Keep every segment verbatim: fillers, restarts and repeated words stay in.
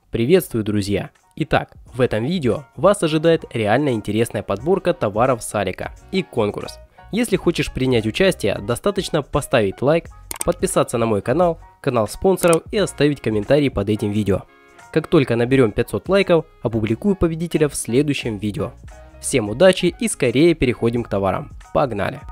Приветствую, друзья! Итак, в этом видео вас ожидает реально интересная подборка товаров с Алика и конкурс. Если хочешь принять участие, достаточно поставить лайк, подписаться на мой канал, канал спонсоров и оставить комментарий под этим видео. Как только наберем пятьсот лайков, опубликую победителя в следующем видео. Всем удачи и скорее переходим к товарам. Погнали!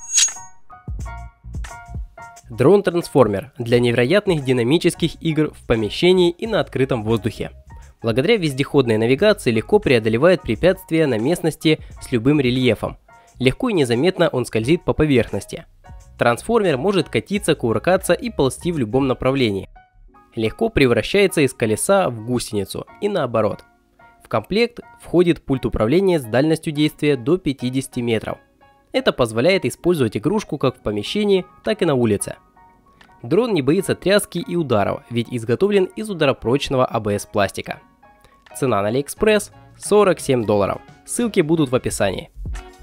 Дрон-трансформер для невероятных динамических игр в помещении и на открытом воздухе. Благодаря вездеходной навигации легко преодолевает препятствия на местности с любым рельефом. Легко и незаметно он скользит по поверхности. Трансформер может катиться, кувыркаться и ползти в любом направлении. Легко превращается из колеса в гусеницу и наоборот. В комплект входит пульт управления с дальностью действия до пятидесяти метров. Это позволяет использовать игрушку как в помещении, так и на улице. Дрон не боится тряски и ударов, ведь изготовлен из ударопрочного А Б С пластика. Цена на AliExpress сорок семь долларов. Ссылки будут в описании.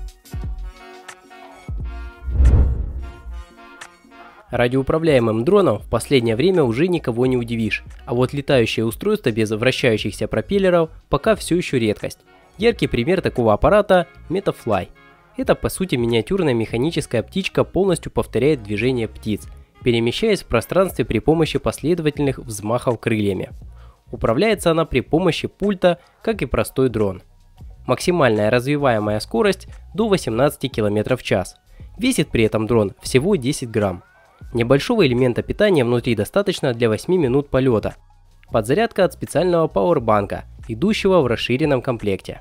Радиоуправляемым дроном в последнее время уже никого не удивишь, а вот летающее устройство без вращающихся пропеллеров пока все еще редкость. Яркий пример такого аппарата – MetaFly. Это по сути миниатюрная механическая птичка полностью повторяет движение птиц, перемещаясь в пространстве при помощи последовательных взмахов крыльями. Управляется она при помощи пульта, как и простой дрон. Максимальная развиваемая скорость до восемнадцати километров в час. Весит при этом дрон всего десять грамм. Небольшого элемента питания внутри достаточно для восьми минут полета. Подзарядка от специального пауэрбанка, идущего в расширенном комплекте.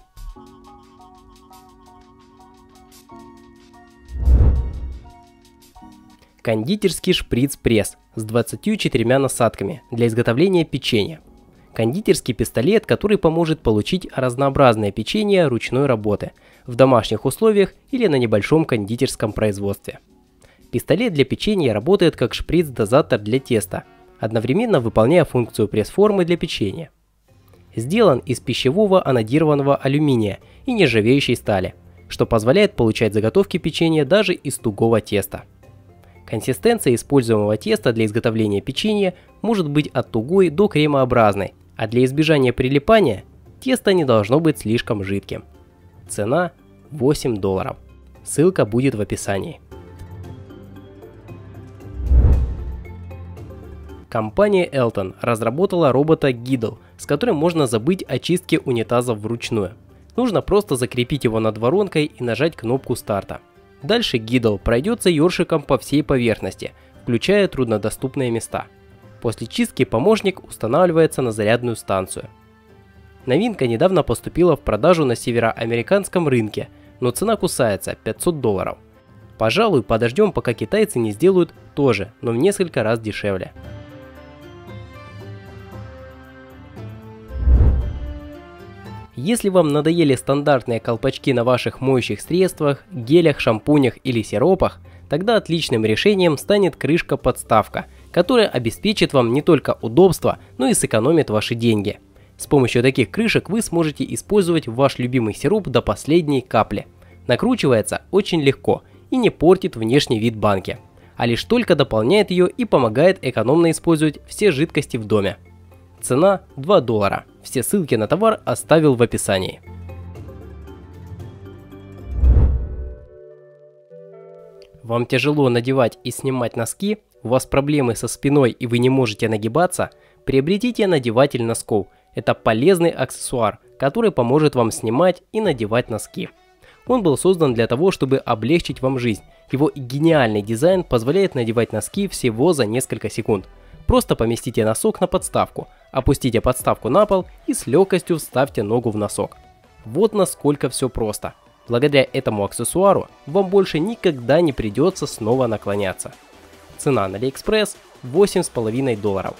Кондитерский шприц-пресс с двадцатью четырьмя насадками для изготовления печенья. Кондитерский пистолет, который поможет получить разнообразное печенье ручной работы в домашних условиях или на небольшом кондитерском производстве. Пистолет для печенья работает как шприц-дозатор для теста, одновременно выполняя функцию пресс-формы для печенья. Сделан из пищевого анодированного алюминия и нержавеющей стали, что позволяет получать заготовки печенья даже из тугого теста. Консистенция используемого теста для изготовления печенья может быть от тугой до кремообразной, а для избежания прилипания тесто не должно быть слишком жидким. Цена восемь долларов. Ссылка будет в описании. Компания Elton разработала робота Гидл, с которым можно забыть о чистке унитазов вручную. Нужно просто закрепить его над воронкой и нажать кнопку старта. Дальше Гидл пройдется ёршиком по всей поверхности, включая труднодоступные места. После чистки помощник устанавливается на зарядную станцию. Новинка недавно поступила в продажу на североамериканском рынке, но цена кусается – пятьсот долларов. Пожалуй, подождем, пока китайцы не сделают то же, но в несколько раз дешевле. Если вам надоели стандартные колпачки на ваших моющих средствах, гелях, шампунях или сиропах, тогда отличным решением станет крышка-подставка, которая обеспечит вам не только удобство, но и сэкономит ваши деньги. С помощью таких крышек вы сможете использовать ваш любимый сироп до последней капли. Накручивается очень легко и не портит внешний вид банки, а лишь только дополняет ее и помогает экономно использовать все жидкости в доме. Цена два доллара. Все ссылки на товар оставил в описании. Вам тяжело надевать и снимать носки, у вас проблемы со спиной и вы не можете нагибаться, приобретите надеватель носков. Это полезный аксессуар, который поможет вам снимать и надевать носки. Он был создан для того, чтобы облегчить вам жизнь. Его гениальный дизайн позволяет надевать носки всего за несколько секунд. Просто поместите носок на подставку, опустите подставку на пол и с легкостью вставьте ногу в носок. Вот насколько все просто. Благодаря этому аксессуару вам больше никогда не придется снова наклоняться. Цена на AliExpress восемь с половиной долларов.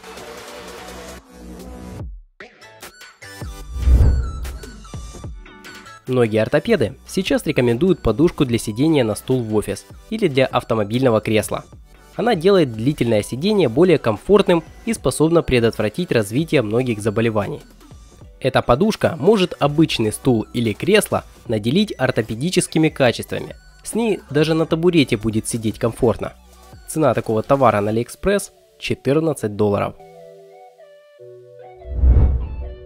Многие ортопеды сейчас рекомендуют подушку для сидения на стул в офис или для автомобильного кресла. Она делает длительное сидение более комфортным и способна предотвратить развитие многих заболеваний. Эта подушка может обычный стул или кресло наделить ортопедическими качествами. С ней даже на табурете будет сидеть комфортно. Цена такого товара на AliExpress четырнадцать долларов.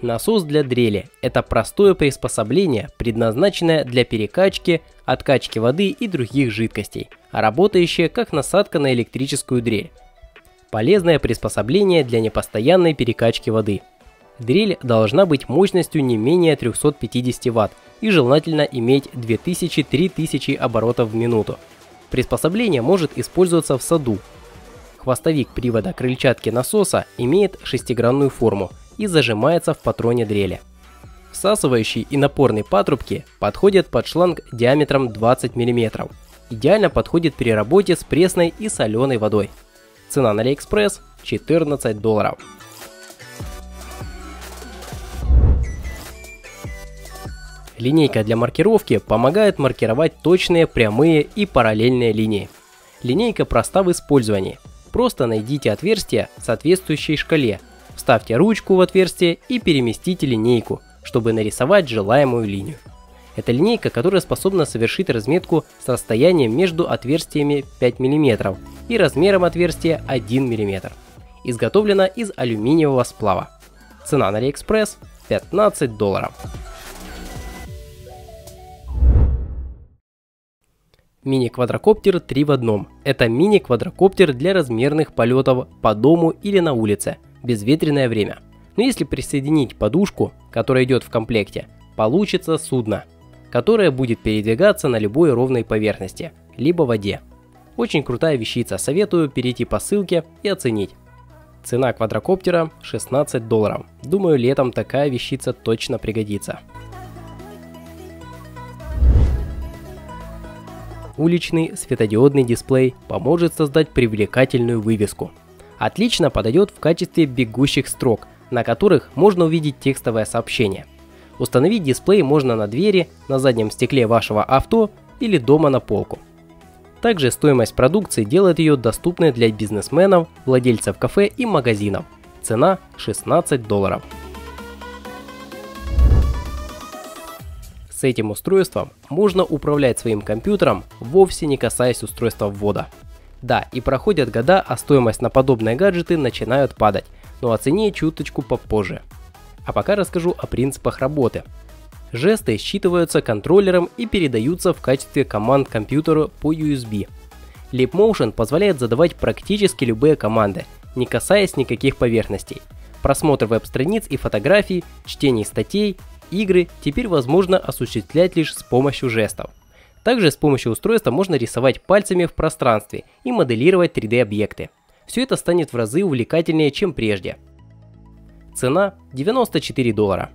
Насос для дрели – это простое приспособление, предназначенное для перекачки, откачки воды и других жидкостей, а работающее как насадка на электрическую дрель. Полезное приспособление для непостоянной перекачки воды. Дрель должна быть мощностью не менее трёхсот пятидесяти ватт и желательно иметь две тысячи — три тысячи оборотов в минуту. Приспособление может использоваться в саду. Хвостовик привода крыльчатки насоса имеет шестигранную форму и зажимается в патроне дрели. Всасывающие и напорные патрубки подходят под шланг диаметром двадцать миллиметров. Идеально подходит при работе с пресной и соленой водой. Цена на AliExpress – четырнадцать долларов. Линейка для маркировки помогает маркировать точные прямые и параллельные линии. Линейка проста в использовании. Просто найдите отверстие в соответствующей шкале, вставьте ручку в отверстие и переместите линейку, чтобы нарисовать желаемую линию. Это линейка, которая способна совершить разметку с расстоянием между отверстиями пять миллиметров и размером отверстия один миллиметр. Изготовлена из алюминиевого сплава. Цена на AliExpress – пятнадцать долларов. Мини-квадрокоптер три в одном. Это мини-квадрокоптер для размерных полетов по дому или на улице в безветренное время. Но если присоединить подушку, которая идет в комплекте, получится судно, которое будет передвигаться на любой ровной поверхности, либо воде. Очень крутая вещица, советую перейти по ссылке и оценить. Цена квадрокоптера шестнадцать долларов. Думаю, летом такая вещица точно пригодится. Уличный светодиодный дисплей поможет создать привлекательную вывеску. Отлично подойдет в качестве бегущих строк, на которых можно увидеть текстовое сообщение. Установить дисплей можно на двери, на заднем стекле вашего авто или дома на полку. Также стоимость продукции делает ее доступной для бизнесменов, владельцев кафе и магазинов. Цена шестнадцать долларов. С этим устройством можно управлять своим компьютером, вовсе не касаясь устройства ввода. Да, и проходят года, а стоимость на подобные гаджеты начинают падать, но о цене чуточку попозже. А пока расскажу о принципах работы. Жесты считываются контроллером и передаются в качестве команд компьютеру по ю эс би. Leap Motion позволяет задавать практически любые команды, не касаясь никаких поверхностей. Просмотр веб-страниц и фотографий, чтение статей, игры теперь возможно осуществлять лишь с помощью жестов. Также с помощью устройства можно рисовать пальцами в пространстве и моделировать три дэ объекты. Все это станет в разы увлекательнее, чем прежде. Цена девяносто четыре доллара.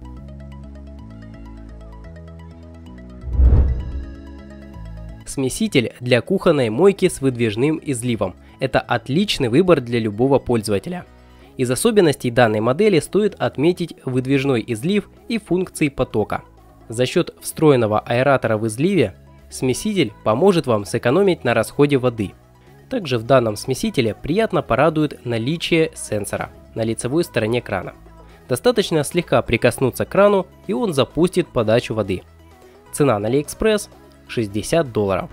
Смеситель для кухонной мойки с выдвижным изливом. Это отличный выбор для любого пользователя. Из особенностей данной модели стоит отметить выдвижной излив и функции потока. За счет встроенного аэратора в изливе смеситель поможет вам сэкономить на расходе воды. Также в данном смесителе приятно порадует наличие сенсора на лицевой стороне крана. Достаточно слегка прикоснуться к крану, и он запустит подачу воды. Цена на AliExpress – шестьдесят долларов.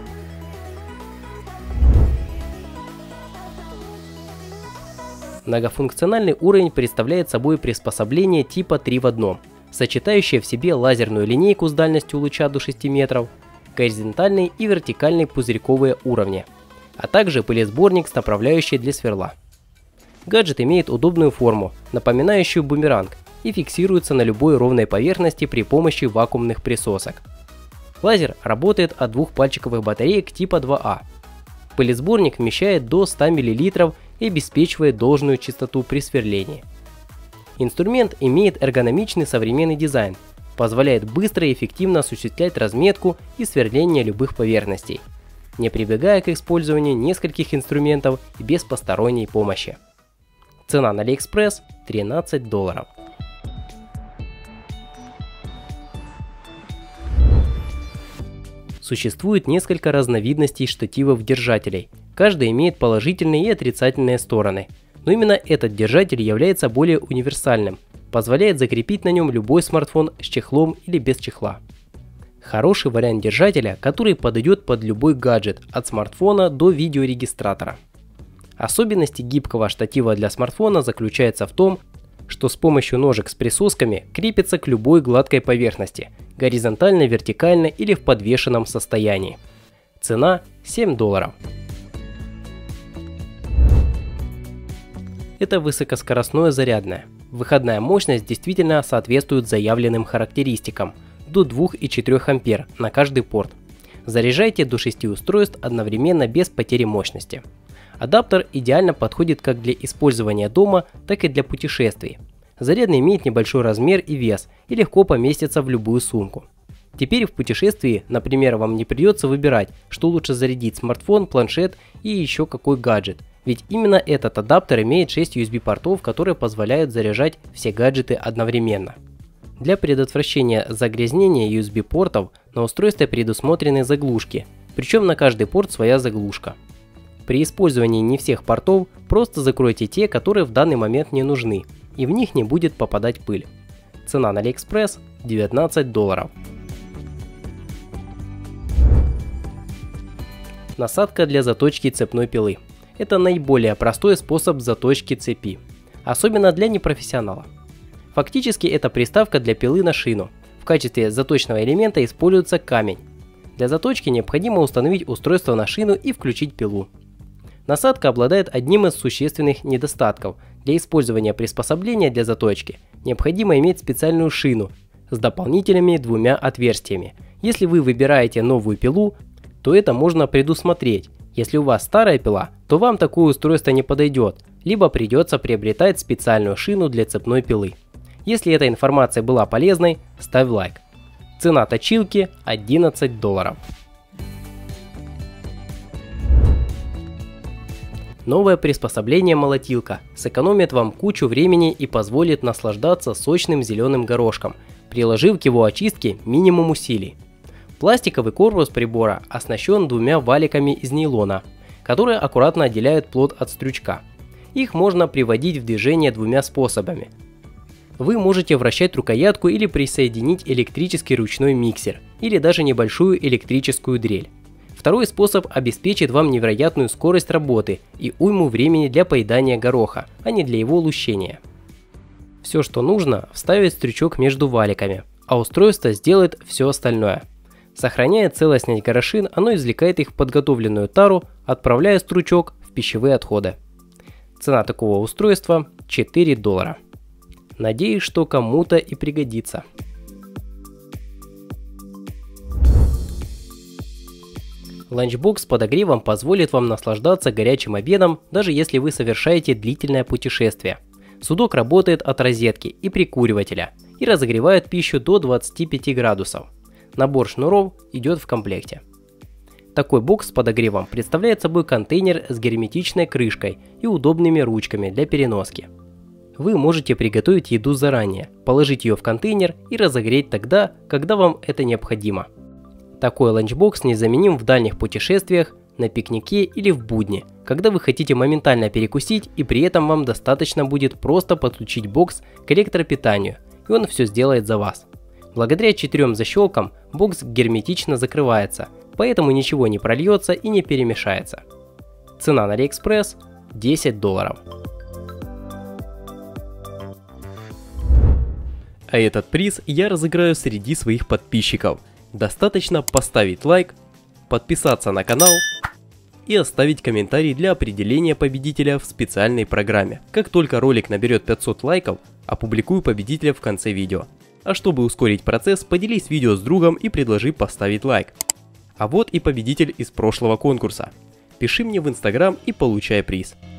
Многофункциональный уровень представляет собой приспособление типа три в одном, сочетающее в себе лазерную линейку с дальностью луча до шести метров, горизонтальный и вертикальный пузырьковые уровни, а также пылесборник с направляющей для сверла. Гаджет имеет удобную форму, напоминающую бумеранг, и фиксируется на любой ровной поверхности при помощи вакуумных присосок. Лазер работает от двухпальчиковых батареек типа два а. Пылесборник вмещает до ста миллилитров и обеспечивает должную чистоту при сверлении. Инструмент имеет эргономичный современный дизайн, позволяет быстро и эффективно осуществлять разметку и сверление любых поверхностей, не прибегая к использованию нескольких инструментов и без посторонней помощи. Цена на AliExpress – тринадцать долларов. Существует несколько разновидностей штативов-держателей. Каждый имеет положительные и отрицательные стороны. Но именно этот держатель является более универсальным, позволяет закрепить на нем любой смартфон с чехлом или без чехла. Хороший вариант держателя, который подойдет под любой гаджет, от смартфона до видеорегистратора. Особенности гибкого штатива для смартфона заключаются в том, что с помощью ножек с присосками крепится к любой гладкой поверхности, горизонтально, вертикально или в подвешенном состоянии. Цена семь долларов. Это высокоскоростное зарядное. Выходная мощность действительно соответствует заявленным характеристикам до двух и четырёх ампер на каждый порт. Заряжайте до шести устройств одновременно без потери мощности. Адаптер идеально подходит как для использования дома, так и для путешествий. Зарядный имеет небольшой размер и вес и легко поместится в любую сумку. Теперь в путешествии, например, вам не придется выбирать, что лучше зарядить: смартфон, планшет и еще какой гаджет. Ведь именно этот адаптер имеет шесть ю эс би портов, которые позволяют заряжать все гаджеты одновременно. Для предотвращения загрязнения ю эс би портов на устройстве предусмотрены заглушки, причем на каждый порт своя заглушка. При использовании не всех портов просто закройте те, которые в данный момент не нужны, и в них не будет попадать пыль. Цена на AliExpress девятнадцать долларов. Насадка для заточки цепной пилы. Это наиболее простой способ заточки цепи, особенно для непрофессионалов. Фактически это приставка для пилы на шину. В качестве заточного элемента используется камень. Для заточки необходимо установить устройство на шину и включить пилу. Насадка обладает одним из существенных недостатков. Для использования приспособления для заточки необходимо иметь специальную шину с дополнительными двумя отверстиями. Если вы выбираете новую пилу, то это можно предусмотреть. Если у вас старая пила, то вам такое устройство не подойдет, либо придется приобретать специальную шину для цепной пилы. Если эта информация была полезной, ставь лайк. Цена точилки одиннадцать долларов. Новое приспособление молотилка сэкономит вам кучу времени и позволит наслаждаться сочным зеленым горошком, приложив к его очистке минимум усилий. Пластиковый корпус прибора оснащен двумя валиками из нейлона, которые аккуратно отделяют плод от стручка. Их можно приводить в движение двумя способами. Вы можете вращать рукоятку или присоединить электрический ручной миксер, или даже небольшую электрическую дрель. Второй способ обеспечит вам невероятную скорость работы и уйму времени для поедания гороха, а не для его лущения. Все, что нужно, вставить стручок между валиками, а устройство сделает все остальное. Сохраняя целостность горошин, оно извлекает их в подготовленную тару, отправляя стручок в пищевые отходы. Цена такого устройства четыре доллара. Надеюсь, что кому-то и пригодится. Ланчбокс с подогревом позволит вам наслаждаться горячим обедом, даже если вы совершаете длительное путешествие. Судок работает от розетки и прикуривателя и разогревает пищу до двадцати пяти градусов. Набор шнуров идет в комплекте. Такой бокс с подогревом представляет собой контейнер с герметичной крышкой и удобными ручками для переноски. Вы можете приготовить еду заранее, положить ее в контейнер и разогреть тогда, когда вам это необходимо. Такой ланчбокс незаменим в дальних путешествиях, на пикнике или в будни, когда вы хотите моментально перекусить и при этом вам достаточно будет просто подключить бокс к электропитанию, и он все сделает за вас. Благодаря четырем защелкам бокс герметично закрывается, поэтому ничего не прольется и не перемешается. Цена на AliExpress десять долларов. А этот приз я разыграю среди своих подписчиков. Достаточно поставить лайк, подписаться на канал и оставить комментарий для определения победителя в специальной программе. Как только ролик наберет пятьсот лайков, опубликую победителя в конце видео. А чтобы ускорить процесс, поделись видео с другом и предложи поставить лайк. А вот и победитель из прошлого конкурса. Пиши мне в Instagram и получай приз.